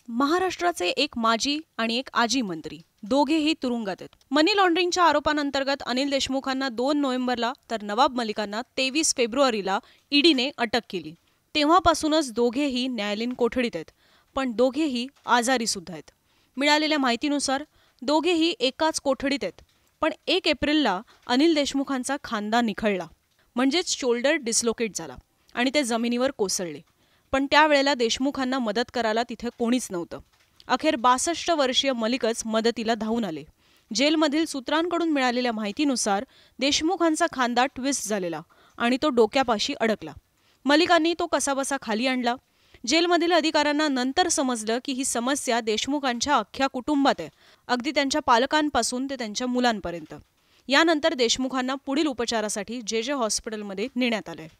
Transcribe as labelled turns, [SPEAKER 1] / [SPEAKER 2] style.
[SPEAKER 1] महाराष्ट्राचे एक माजी आणि एक आजी मंत्री दोघेही तुरुंगात आहेत. मनी लॉन्ड्रिंगच्या आरोपांअंतर्गत अनिल देशमुखांना 2 नोव्हेंबरला तर नवाब मलिकांना 23 फेब्रुवारीला ईडीने अटक केली. तेव्हापासूनच दोघेही न्यायालयीन कोठडीत आहेत, पण दोघेही आजारी सुद्धा आहेत. मिळालेल्या माहितीनुसार दोघेही एकाच कोठडीत आहेत, पण 1 एप्रिलला अनिल देशमुखांचा खांदा निखळला, म्हणजेच शोल्डर डिस्लोकेट झाला आणि ते जमिनीवर कोसळले. पण त्यावेळेला देशमुखांना मदत करायला तिथे कोणीच नव्हतं. अखेर 62 वर्षीय मलिकच मदतीला धावून आले. जेलमधील सूत्रांकडून मिळालेल्या माहितीनुसार देशमुखांचा खांदा ट्विस्ट झालेला आणि तो डोक्यापाशी अडकला. मलिकांनी तो कसाबसा खाली आणला. जेलमधील अधिकाऱ्यांना नंतर समजलं की ही समस्या देशमुखांच्या अख्ख्या कुटुंबात आहे, अगदी त्यांच्या पालकांपासून ते त्यांच्या मुलांपर्यंत. यानंतर देशमुखांना पुढील उपचारासाठी जे हॉस्पिटलमध्ये नेण्यात आलंय.